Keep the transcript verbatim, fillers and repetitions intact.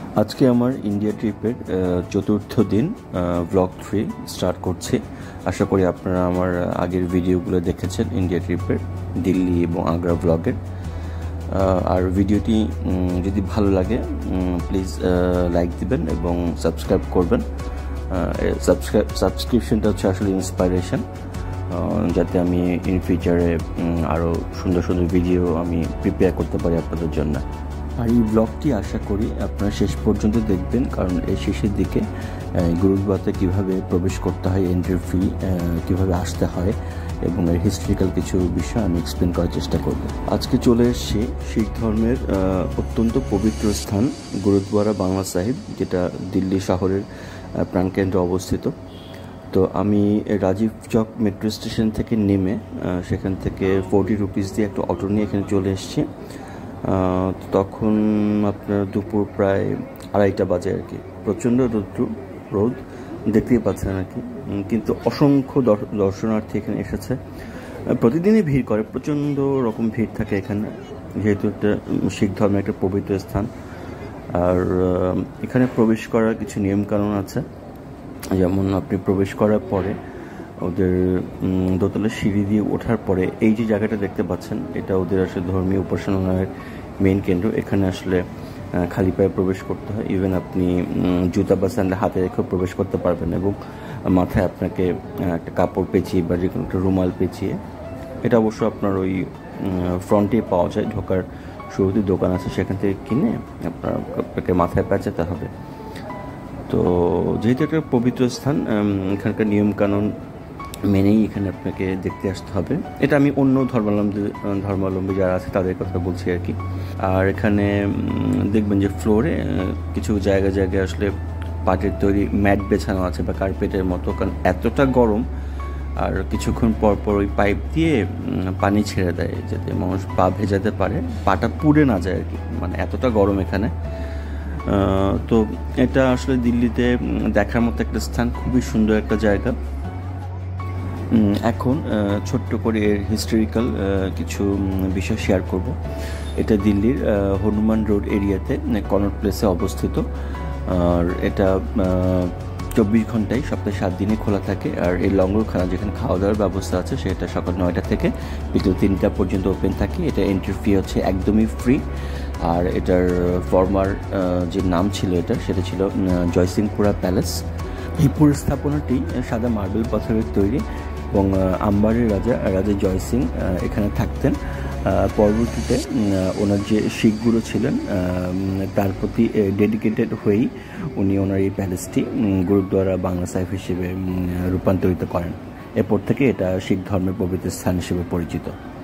আজকে আমার ইন্ডিয়া ট্রিপের চতুর্থ দিন ব্লগ থ্রি স্টার্ট করছি। আশা করি আপনারা আমার আগের ভিডিওগুলো দেখেছেন ইন্ডিয়া ট্রিপের, দিল্লি এবং আগ্রা ব্লগের। আর ভিডিওটি যদি ভালো লাগে প্লিজ লাইক দিবেন এবং সাবস্ক্রাইব করবেন। সাবস্ক্রাইব সাবস্ক্রিপশনটা হচ্ছে আসলে ইন্সপাইরেশন, যাতে আমি ইন ফিউচারে আরও সুন্দর সুন্দর ভিডিও আমি প্রিপেয়ার করতে পারি আপনাদের জন্য। আর এই ব্লগটি আশা করি আপনারা শেষ পর্যন্ত দেখবেন, কারণ এই শেষের দিকে গুরুদ্বারাতে কীভাবে প্রবেশ করতে হয়, এন্ট্রি ফি কীভাবে আসতে হয় এবং এর হিস্ট্রিক্যাল কিছু বিষয় আমি এক্সপ্লেন করার চেষ্টা করব। আজকে চলে এসেছি শিখ ধর্মের অত্যন্ত পবিত্র স্থান গুরুদ্বারা বাংলা সাহিব, যেটা দিল্লি শহরের প্রাণকেন্দ্রে অবস্থিত। তো আমি রাজীব চক মেট্রো স্টেশন থেকে নেমে সেখান থেকে ফোর্টি রুপিস দিয়ে একটা অটো নিয়ে এখানে চলে এসেছি। তখন আপনার দুপুর প্রায় আড়াইটা বাজে আর কি। প্রচণ্ড রৌদ্র রোদ দেখতেই পাচ্ছেন আর কি, কিন্তু অসংখ্য দর্শনার্থী এখানে এসেছে। প্রতিদিনই ভিড় করে, প্রচণ্ড রকম ভিড় থাকে এখানে, যেহেতু একটা শিখ ধর্মের একটা পবিত্র স্থান। আর এখানে প্রবেশ করার কিছু নিয়মকানুন আছে, যেমন আপনি প্রবেশ করার পরে ওদের দোতলা সিঁড়ি দিয়ে ওঠার পরে এই যে জায়গাটা দেখতে পাচ্ছেন, এটা ওদের আসলে ধর্মীয় উপাসনালয়ের মেইন কেন্দ্র। এখানে আসলে খালি পায়ে প্রবেশ করতে হয়, ইভেন আপনি জুতা বা স্যান্ডেল হাতে রেখেও প্রবেশ করতে পারবেন, এবং মাথায় আপনাকে একটা কাপড় পেঁচিয়ে বা যে কোনো একটা রুমাল পেঁচিয়ে, এটা অবশ্য আপনার ওই ফ্রন্টে পাওয়া যায়, ঢোকার শুরুতে দোকান আছে, সেখান থেকে কিনে আপনার আপনাকে মাথায় পেঁচাতে হবে। তো যেহেতু একটা পবিত্র স্থান, এখানকার নিয়মকানুন মেনেই এখানে আপনাকে দেখতে আসতে হবে। এটা আমি অন্য ধর্মাবলম্বী ধর্মাবলম্বী যারা আছে তাদের কথা বলছি আর কি। আর এখানে দেখবেন যে ফ্লোরে কিছু জায়গায় জায়গায় আসলে পাটের তৈরি ম্যাট বেছানো আছে বা কার্পেটের মতো, কারণ এতটা গরম। আর কিছুক্ষণ পর পর ওই পাইপ দিয়ে পানি ছেড়ে দেয়, যাতে মানুষ পা ভেজাতে পারে, পাটা পুড়ে না যায় আর কি, মানে এতটা গরম এখানে। তো এটা আসলে দিল্লিতে দেখার মতো একটা স্থান, খুবই সুন্দর একটা জায়গা। এখন ছোট্ট করে এর হিস্টোরিক্যাল কিছু বিষয় শেয়ার করব। এটা দিল্লির হনুমান রোড এরিয়াতে কনট প্লেসে অবস্থিত। আর এটা চব্বিশ ঘন্টায় সপ্তাহে সাত দিনে খোলা থাকে। আর এই লঙ্গরখানা, যেখানে খাওয়া দাওয়ার ব্যবস্থা আছে, সেটা সকাল নয়টা থেকে বিকেল তিনটা পর্যন্ত ওপেন থাকে। এটা এন্ট্রি ফি হচ্ছে একদমই ফ্রি। আর এটার ফর্মার যে নাম ছিল এটা, সেটা ছিল জয়সিংপুরা প্যালেস। এই পুরো স্থাপনাটি সাদা মার্বেল পাথরের তৈরি, এবং আম্বারের রাজা রাজা জয় সিং এখানে থাকতেন। পরবর্তীতে ওনার যে শিখগুলো ছিলেন তার প্রতি ডেডিকেটেড হয়েই উনি ওনার এই প্যালেসটি গুরুদ্বারা বাংলা সাহিব হিসেবে রূপান্তরিত করেন। এরপর থেকে এটা শিখ ধর্মের পবিত্র স্থান হিসেবে পরিচিত।